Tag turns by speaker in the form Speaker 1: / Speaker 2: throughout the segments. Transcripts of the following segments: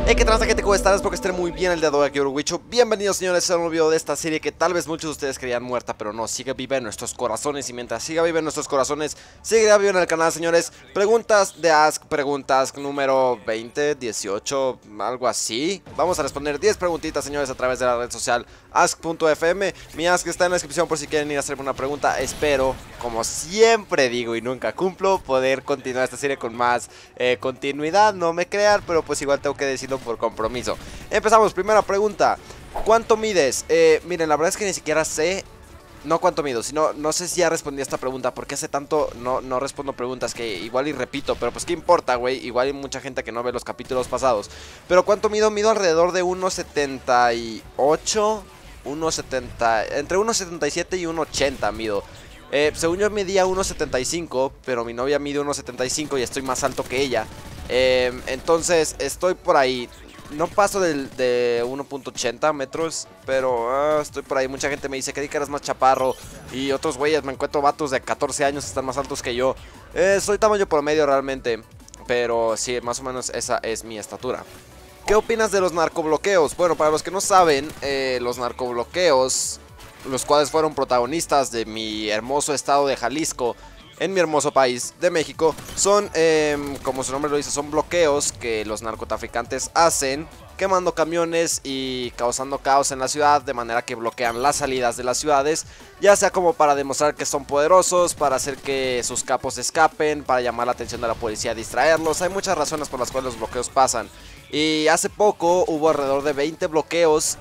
Speaker 1: Hey, ¿qué transa, gente? ¿Cómo están? Espero que estén muy bien el día de hoy aquí, Uruguicho. Bienvenidos, señores, a un nuevo video de esta serie que tal vez muchos de ustedes creían muerta, pero no, sigue viva en nuestros corazones. Y mientras siga viva en nuestros corazones, seguirá viva en el canal, señores. Preguntas de preguntas número 20, 18, algo así. Vamos a responder 10 preguntitas, señores, a través de la red social ask.fm. Mi ask está en la descripción por si quieren ir a hacerme una pregunta. Espero, como siempre digo y nunca cumplo, poder continuar esta serie con más continuidad. No me crean, pero pues igual tengo que decirlo por compromiso. Empezamos, primera pregunta. ¿Cuánto mides? Miren, la verdad es que ni siquiera sé. No cuánto mido, sino no sé si ya respondí a esta pregunta, porque hace tanto no respondo preguntas que igual y repito, pero pues qué importa, güey. Igual hay mucha gente que no ve los capítulos pasados. Pero ¿cuánto mido? Mido alrededor de 1,78, 1,70, entre 1,77 y 1,80 mido. Según yo medía 1,75, pero mi novia mide 1,75 y estoy más alto que ella. Entonces estoy por ahí. No paso de 1,80 metros, pero estoy por ahí. Mucha gente me dice que eres más chaparro. Y otros güeyes, me encuentro vatos de 14 años que están más altos que yo. Soy tamaño promedio realmente, pero sí, más o menos esa es mi estatura. ¿Qué opinas de los narcobloqueos? Bueno, para los que no saben, los narcobloqueos, los cuales fueron protagonistas de mi hermoso estado de Jalisco, en mi hermoso país de México, son, como su nombre lo dice, son bloqueos que los narcotraficantes hacen, quemando camiones y causando caos en la ciudad, de manera que bloquean las salidas de las ciudades, ya sea como para demostrar que son poderosos, para hacer que sus capos escapen, para llamar la atención de la policía, distraerlos. Hay muchas razones por las cuales los bloqueos pasan. Y hace poco hubo alrededor de 20 bloqueos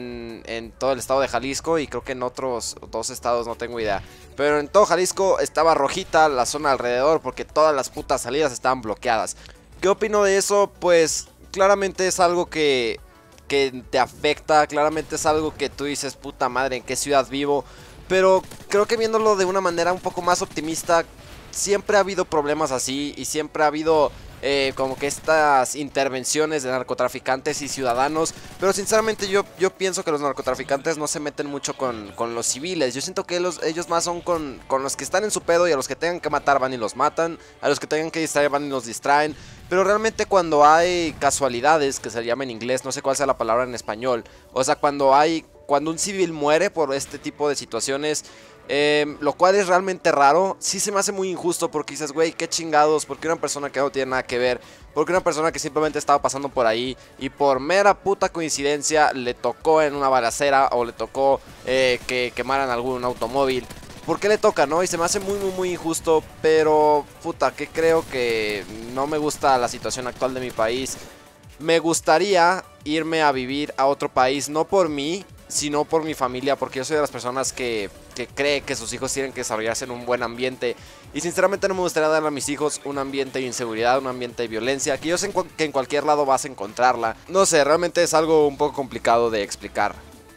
Speaker 1: en todo el estado de Jalisco, y creo que en otros 2 estados, no tengo idea. Pero en todo Jalisco estaba rojita la zona alrededor porque todas las putas salidas estaban bloqueadas. ¿Qué opino de eso? Pues claramente es algo que te afecta, claramente es algo que tú dices, puta madre, ¿en qué ciudad vivo? Pero creo que viéndolo de una manera un poco más optimista, siempre ha habido problemas así y siempre ha habido como que estas intervenciones de narcotraficantes y ciudadanos. Pero sinceramente yo pienso que los narcotraficantes no se meten mucho con los civiles. Yo siento que ellos más son con los que están en su pedo, y a los que tengan que matar van y los matan, a los que tengan que distraer van y los distraen. Pero realmente cuando hay casualidades, que se llama en inglés, no sé cuál sea la palabra en español, o sea, cuando un civil muere por este tipo de situaciones, lo cual es realmente raro, sí se me hace muy injusto, porque dices, güey, qué chingados, porque una persona que no tiene nada que ver, porque una persona que simplemente estaba pasando por ahí y por mera puta coincidencia le tocó en una balacera o le tocó que quemaran algún automóvil. ¿Por qué le toca, no? Y se me hace muy injusto, pero puta, que creo que no me gusta la situación actual de mi país. Me gustaría irme a vivir a otro país, no por mí, sino por mi familia, porque yo soy de las personas que cree que sus hijos tienen que desarrollarse en un buen ambiente. Y sinceramente no me gustaría darle a mis hijos un ambiente de inseguridad, un ambiente de violencia, que yo sé que en cualquier lado vas a encontrarla. No sé, realmente es algo un poco complicado de explicar.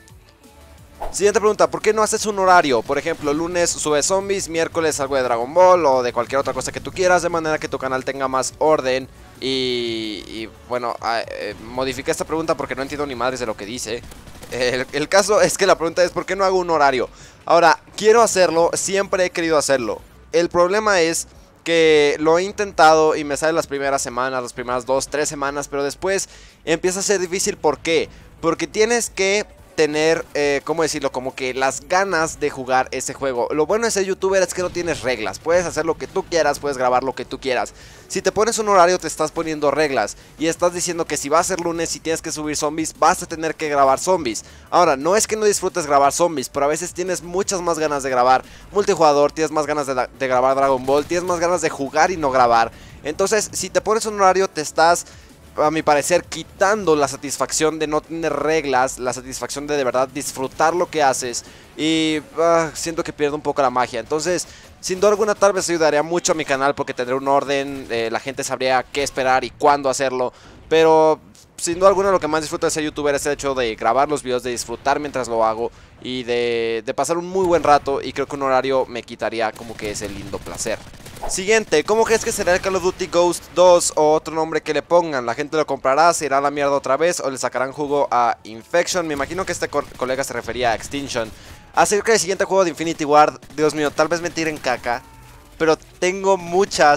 Speaker 1: Siguiente pregunta, ¿por qué no haces un horario? Por ejemplo, lunes subes zombies, miércoles algo de Dragon Ball o de cualquier otra cosa que tú quieras, de manera que tu canal tenga más orden. Y bueno, modifiqué esta pregunta porque no entiendo ni madres de lo que dice. El caso es que la pregunta es, ¿por qué no hago un horario? Ahora, quiero hacerlo, siempre he querido hacerlo. El problema es que lo he intentado y me sale las primeras semanas, las primeras 2, 3 semanas, pero después empieza a ser difícil. ¿Por qué? Porque tienes que tener, ¿cómo decirlo? Como que las ganas de jugar ese juego. Lo bueno de ser youtuber es que no tienes reglas. Puedes hacer lo que tú quieras, puedes grabar lo que tú quieras. Si te pones un horario te estás poniendo reglas y estás diciendo que si va a ser lunes y tienes que subir zombies, vas a tener que grabar zombies. Ahora, no es que no disfrutes grabar zombies, pero a veces tienes muchas más ganas de grabar multijugador, tienes más ganas de grabar Dragon Ball, tienes más ganas de jugar y no grabar. Entonces, si te pones un horario te estás, a mi parecer, quitando la satisfacción de no tener reglas, la satisfacción de verdad disfrutar lo que haces, y siento que pierdo un poco la magia. Entonces, sin duda alguna, tal vez ayudaría mucho a mi canal porque tendría un orden, la gente sabría qué esperar y cuándo hacerlo, pero sin duda alguna lo que más disfruto de ser youtuber es el hecho de grabar los videos, de disfrutar mientras lo hago y de pasar un muy buen rato, y creo que un horario me quitaría como que ese lindo placer. Siguiente, ¿cómo crees que será el Call of Duty Ghost 2 o otro nombre que le pongan? ¿La gente lo comprará, se irá a la mierda otra vez o le sacarán jugo a Infection? Me imagino que este colega se refería a Extinction. Acerca del siguiente juego de Infinity Ward, Dios mío, tal vez me tiren caca, pero tengo muchas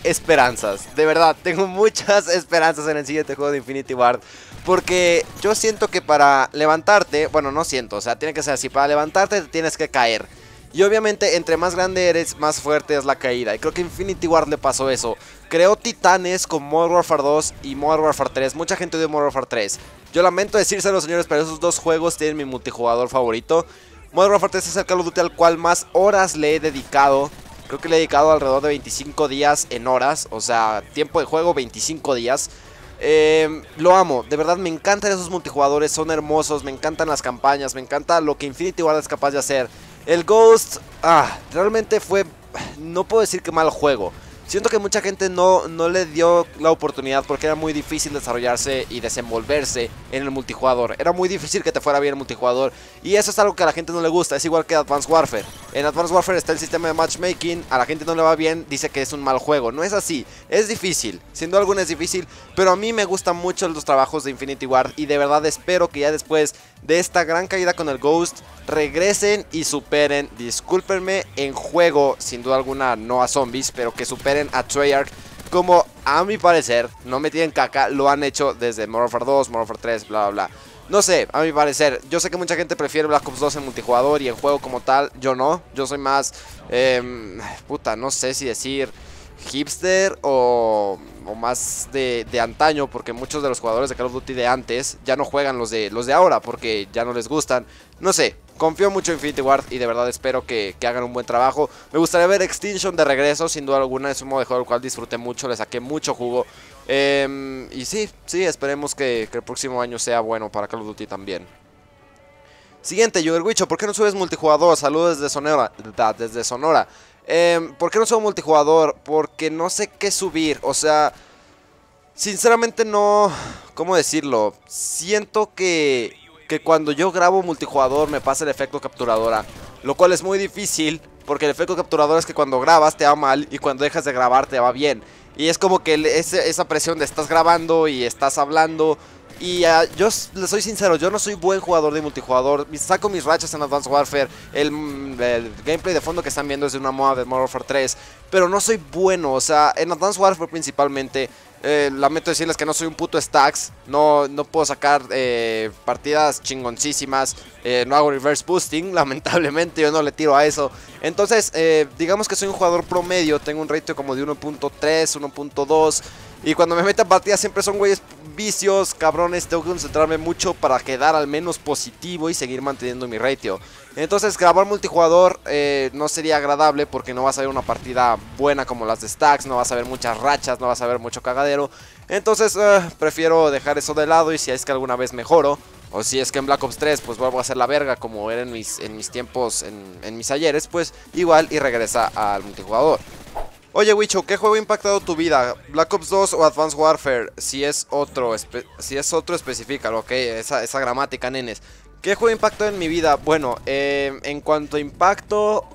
Speaker 1: esperanzas. De verdad, tengo muchas esperanzas en el siguiente juego de Infinity Ward. Porque yo siento que para levantarte, bueno, no siento, o sea, tiene que ser así. Para levantarte te tienes que caer. Y obviamente entre más grande eres, más fuerte es la caída. Y creo que a Infinity Ward le pasó eso. Creó titanes con Modern Warfare 2 y Modern Warfare 3. Mucha gente odió Modern Warfare 3. Yo lamento decírselo, señores, pero esos dos juegos tienen mi multijugador favorito. Modern Warfare 3 es el Call of Duty al cual más horas le he dedicado. Creo que le he dedicado alrededor de 25 días en horas. O sea, tiempo de juego 25 días. Lo amo, de verdad me encantan esos multijugadores, son hermosos, me encantan las campañas, me encanta lo que Infinity Ward es capaz de hacer. El Ghost, realmente fue, no puedo decir que mal juego. Siento que mucha gente no le dio la oportunidad porque era muy difícil desarrollarse y desenvolverse en el multijugador. Era muy difícil que te fuera bien el multijugador. Y eso es algo que a la gente no le gusta, es igual que Advanced Warfare. En Advanced Warfare está el sistema de matchmaking, a la gente no le va bien, dice que es un mal juego. No es así, es difícil, sin duda alguna es difícil. Pero a mí me gustan mucho los trabajos de Infinity Ward y de verdad espero que ya después de esta gran caída con el Ghost regresen y superen, discúlpenme, en juego, sin duda alguna no a zombies, pero que superen a Treyarch, como a mi parecer, no me tienen caca, lo han hecho desde Modern Warfare 2, Modern Warfare 3, bla bla bla. No sé, a mi parecer, yo sé que mucha gente prefiere Black Ops 2 en multijugador y en juego como tal, yo no, yo soy más, no sé si decir hipster o más de antaño, porque muchos de los jugadores de Call of Duty de antes ya no juegan los de ahora porque ya no les gustan. No sé, confío mucho en Infinity Ward y de verdad espero que hagan un buen trabajo. Me gustaría ver Extinction de regreso, sin duda alguna, es un modo de juego al cual disfruté mucho, le saqué mucho jugo. Y sí, esperemos que el próximo año sea bueno para Call of Duty también. Siguiente, Yugerwicho, ¿por qué no subes multijugador? Saludos desde Sonora. ¿Por qué no subo multijugador? Porque no sé qué subir, o sea, sinceramente no, ¿cómo decirlo? Siento que cuando yo grabo multijugador me pasa el efecto capturadora, lo cual es muy difícil, porque el efecto capturadora es que cuando grabas te va mal y cuando dejas de grabar te va bien. Y es como que esa presión de estás grabando y estás hablando. Y yo les soy sincero, yo no soy buen jugador de multijugador. Saco mis rachas en Advanced Warfare. El gameplay de fondo que están viendo es de una moda de Modern Warfare 3. Pero no soy bueno, o sea, en Advanced Warfare principalmente. Lamento decirles que no soy un puto stacks. No puedo sacar partidas chingoncísimas. No hago reverse boosting, lamentablemente yo no le tiro a eso. Entonces, digamos que soy un jugador promedio. Tengo un ratio como de 1.3, 1.2. Y cuando me meten partidas siempre son güeyes vicios, cabrones. Tengo que concentrarme mucho para quedar al menos positivo y seguir manteniendo mi ratio. Entonces grabar multijugador no sería agradable porque no vas a ver una partida buena como las de Stacks. No vas a ver muchas rachas, no vas a ver mucho cagadero. Entonces prefiero dejar eso de lado y si es que alguna vez mejoro. O si es que en Black Ops 3 pues vuelvo a hacer la verga como era en mis tiempos, en mis ayeres, pues igual y regresa al multijugador. Oye Wicho, ¿qué juego ha impactado tu vida? ¿Black Ops 2 o Advanced Warfare? Si es otro específicalo, ok, esa gramática, nenes. ¿Qué juego impactó en mi vida? Bueno, en cuanto a impacto,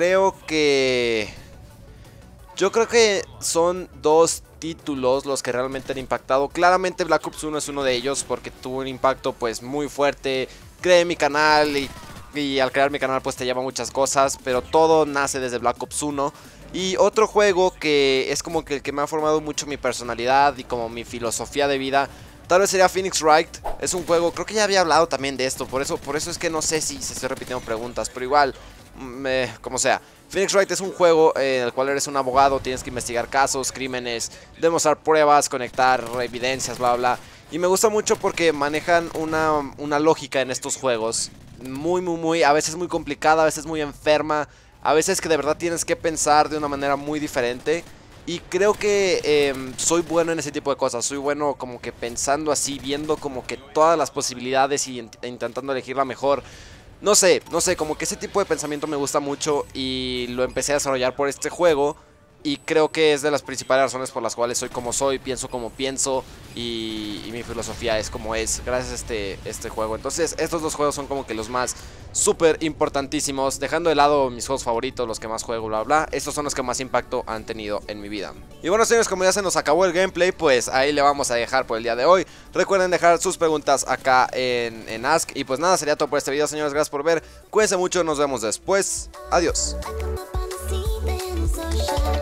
Speaker 1: yo creo que son dos títulos los que realmente han impactado. Claramente Black Ops 1 es uno de ellos porque tuvo un impacto pues muy fuerte. Creé mi canal y al crear mi canal pues te lleva muchas cosas, pero todo nace desde Black Ops 1. Y otro juego que es como que el que me ha formado mucho mi personalidad y como mi filosofía de vida, tal vez sería Phoenix Wright. Es un juego, creo que ya había hablado también de esto, por eso es que no sé si se estoy repitiendo preguntas, pero igual, como sea. Phoenix Wright es un juego en el cual eres un abogado, tienes que investigar casos, crímenes, demostrar pruebas, conectar evidencias, bla bla. Y me gusta mucho porque manejan una lógica en estos juegos muy, a veces muy complicada, a veces muy enferma. A veces que de verdad tienes que pensar de una manera muy diferente. Y creo que soy bueno en ese tipo de cosas. Soy bueno como que pensando así, viendo como que todas las posibilidades y intentando elegir la mejor. No sé, como que ese tipo de pensamiento me gusta mucho y lo empecé a desarrollar por este juego. Y creo que es de las principales razones por las cuales soy como soy, pienso como pienso y mi filosofía es como es, gracias a este juego. Entonces estos dos juegos son como que los más súper importantísimos, dejando de lado mis juegos favoritos, los que más juego, bla bla. Estos son los que más impacto han tenido en mi vida. Y bueno señores, como ya se nos acabó el gameplay, pues ahí le vamos a dejar por el día de hoy. Recuerden dejar sus preguntas acá en Ask. Y pues nada, sería todo por este video señores, gracias por ver, cuídense mucho, nos vemos después, adiós.